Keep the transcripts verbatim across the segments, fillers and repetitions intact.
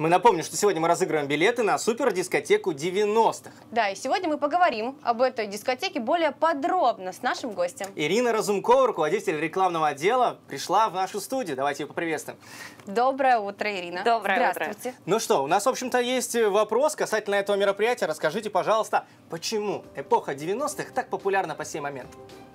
Мы напомним, что сегодня мы разыгрываем билеты на супердискотеку девяностых. Да, и сегодня мы поговорим об этой дискотеке более подробно с нашим гостем. Ирина Разумкова, руководитель рекламного отдела, пришла в нашу студию. Давайте ее поприветствуем. Доброе утро, Ирина. Доброе Здравствуйте. утро. Ну что, у нас, в общем-то, есть вопрос касательно этого мероприятия. Расскажите, пожалуйста, почему эпоха девяностых так популярна по сей момент?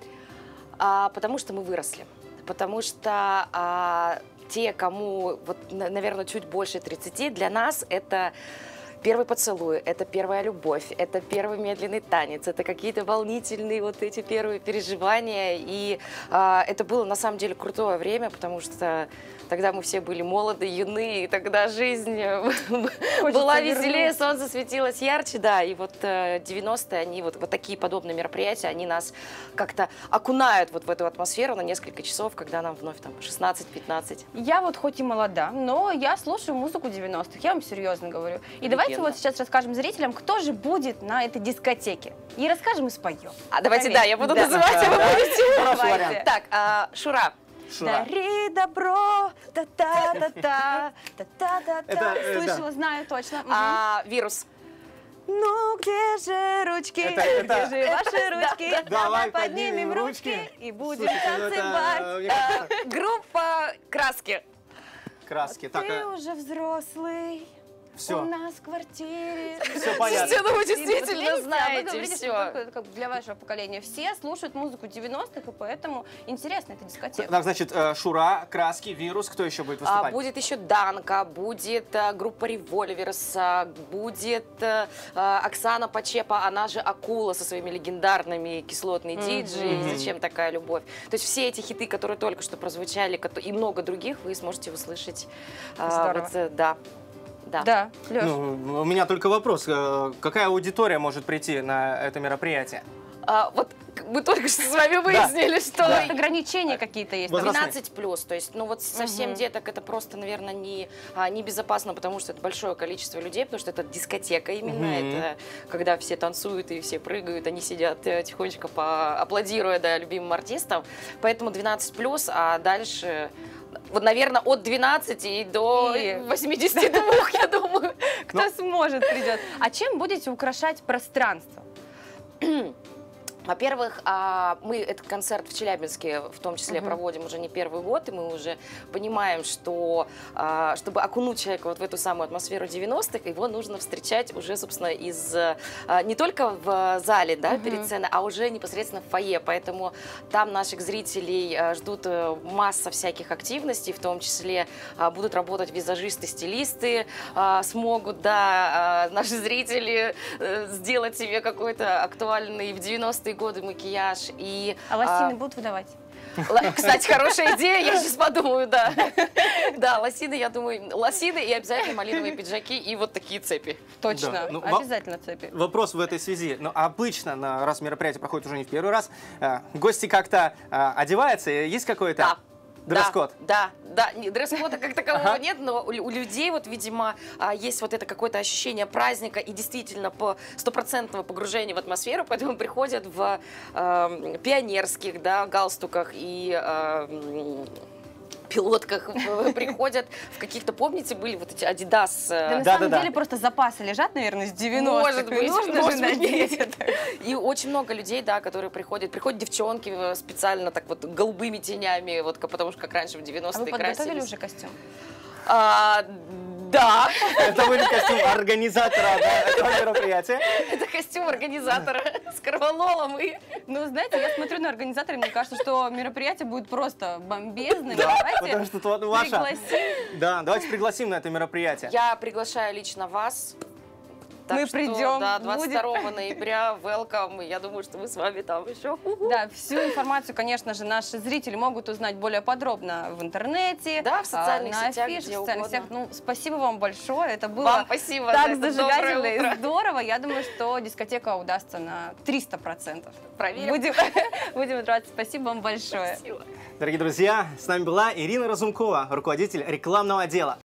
А, потому что мы выросли. Потому что а, те, кому, вот, наверное, чуть больше тридцати, для нас это первый поцелуй, это первая любовь, это первый медленный танец, это какие-то волнительные вот эти первые переживания. И а, это было на самом деле крутое время, потому что тогда мы все были молоды, юны, и тогда жизнь была веселее, солнце светилось ярче, да. И вот девяностые, они вот, вот такие подобные мероприятия, они нас как-то окунают вот в эту атмосферу на несколько часов, когда нам вновь там шестнадцать-пятнадцать. Я вот хоть и молода, но я слушаю музыку девяностых, я вам серьезно говорю. И давайте вот сейчас расскажем зрителям, кто же будет на этой дискотеке. И расскажем и споем. А давайте, да, я буду Да. называть, а вы будете. Хороший вариант. Так, а, Шура. Шура. Дари добро, та-та-та-та, та-та-та-та. Это, э, Слышала, да. знаю точно. Мгм. А, вирус. Ну где же ручки, Это- где это- же ваши ручки? да. Давай поднимем поднимем ручки ручки. и будем Слушайте, ну это, танцевать. э, мне кажется, А, группа краски. краски. Так, Ты уже взрослый. У все, нас в квартире. все понятно. Слушайте, ну вы Вот действительно видите, а вы знаете говорите, все. что только как бы для вашего поколения. Все слушают музыку девяностых, и поэтому интересна эта дискотека. Так, значит, э, Шура, краски, вирус. Кто еще будет А, выступать? будет еще Данка, будет а, группа Револьверс, а, будет а, а, Оксана Почепа, она же Акула со своими легендарными кислотные диджеи, Мгм. «Зачем такая любовь». То есть все эти хиты, которые только что прозвучали, кото- и много других, вы сможете услышать. а, Здорово. вот, э, да. Да. Да, Леш. Ну, у меня только вопрос. э, Какая аудитория может прийти на это мероприятие? А, вот к- мы только что с вами выяснили, что Да. Ограничения какие-то есть. Возраст- двенадцать плюс, то есть, ну вот совсем Мгм. деток это просто, наверное, не, а, небезопасно, потому что это большое количество людей, потому что это дискотека именно, Мгм. это когда все танцуют и все прыгают, они сидят э, тихонечко поаплодируя, да, любимым артистам, поэтому двенадцать плюс, а дальше, вот, наверное, от двенадцати до И- восьмидесяти двух, я думаю. Кто сможет, придет. А чем будете украшать пространство? Во-первых, а, мы этот концерт в Челябинске в том числе Мгм. проводим уже не первый год, и мы уже понимаем, что а, чтобы окунуть человека вот в эту самую атмосферу девяностых, его нужно встречать уже, собственно, из а, не только в зале, да, Мгм. перед сценой, а уже непосредственно в фойе. Поэтому там наших зрителей а, ждут э, масса всяких активностей, в том числе а, будут работать визажисты, стилисты, а, смогут, да, а, наши зрители э, сделать себе какой-то актуальный в девяностые годы макияж. И, А лосины будут выдавать? ла- кстати, хорошая идея, я сейчас подумаю, да. Да, лосины, я думаю, лосины и обязательно малиновые пиджаки и вот такие цепи. Точно, Да. Ну, во- обязательно цепи. Вопрос в этой связи. Ну, обычно, на, раз мероприятие проходит уже не в первый раз, э, гости как-то э, одеваются? Есть какой-то Да. дресс-код? Да, да, да. Не, дресс-кода как такового Ага. нет, но у, лю- у людей вот, видимо, а, есть вот это какое-то ощущение праздника и действительно по стопроцентного погружения в атмосферу, поэтому приходят в эм, пионерских, да, галстуках и эм, пилотках, в- приходят в каких-то, помните, были вот эти Adidas. Да, э, на Да, самом да, да. деле просто запасы лежат, наверное, с девяностых. Может и быть, нужно же может быть. надеть это. И очень много людей, да, которые приходят. Приходят девчонки э, специально так вот голубыми тенями, вот, как- потому что как раньше в А вы девяностые подготовили красились. уже костюм? А, да, Это будет костюм организатора да, этого мероприятия. это костюм организатора с корвалолом и... Ну, знаете, я смотрю на организатора, и мне кажется, что мероприятие будет просто бомбезным. Да, Давайте потому что вот ваша... пригласим. Да, давайте пригласим на это мероприятие. Я приглашаю лично вас. Так Мы что, придем, Да, будет. двадцать второго ноября, welcome. Я думаю, что мы с вами там еще. Да, всю информацию, конечно же, наши зрители могут узнать более подробно в интернете, Да, в социальных а, на сетях, афишах, где в социальных угодно. сетях. Ну, спасибо вам большое, это было Вам спасибо так за это зажигательно доброе и утро. здорово. Я думаю, что дискотека удастся на триста процентов. Проверим. Будем, будем рады. Спасибо вам большое. Спасибо. Дорогие друзья, с нами была Ирина Разумкова, руководитель рекламного отдела.